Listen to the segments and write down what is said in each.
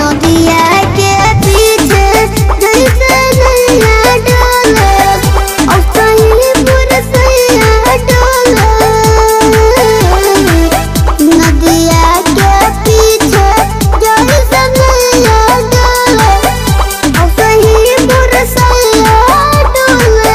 नदिया के पीछे जैसे नैया डोले और सही पुरसैया डोले। नदिया के पीछे जैसे नैया डोले और सही पुरसैया डोले।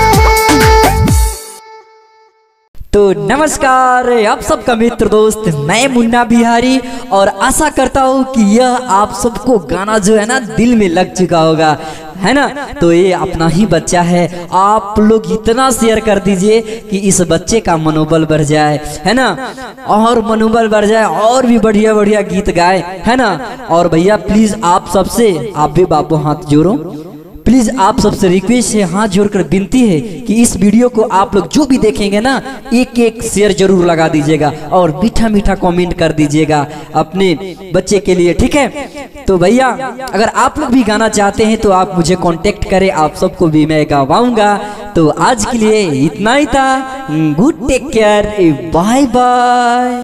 तो नमस्कार आप सबका मित्र दोस्त, मैं मुन्ना बिहारी और आशा करता हूँ कि यह आप सबको गाना जो है ना दिल में लग चुका होगा, है ना। तो ये अपना ही बच्चा है, आप लोग इतना शेयर कर दीजिए कि इस बच्चे का मनोबल बढ़ जाए, है ना, और मनोबल बढ़ जाए और भी बढ़िया बढ़िया गीत गाए, है ना। और भैया प्लीज आप सबसे, आप भी बापू हाथ जोड़ो, प्लीज आप सबसे रिक्वेस्ट है, हाथ जोड़कर विनती है कि इस वीडियो को आप लोग जो भी देखेंगे ना एक एक शेयर जरूर लगा दीजिएगा और मीठा मीठा कमेंट कर दीजिएगा अपने बच्चे के लिए, ठीक है। तो भैया अगर आप लोग भी गाना चाहते हैं तो आप मुझे कांटेक्ट करें, आप सबको भी मैं गवाऊंगा। तो आज के लिए इतना ही था। Good take care, bye by.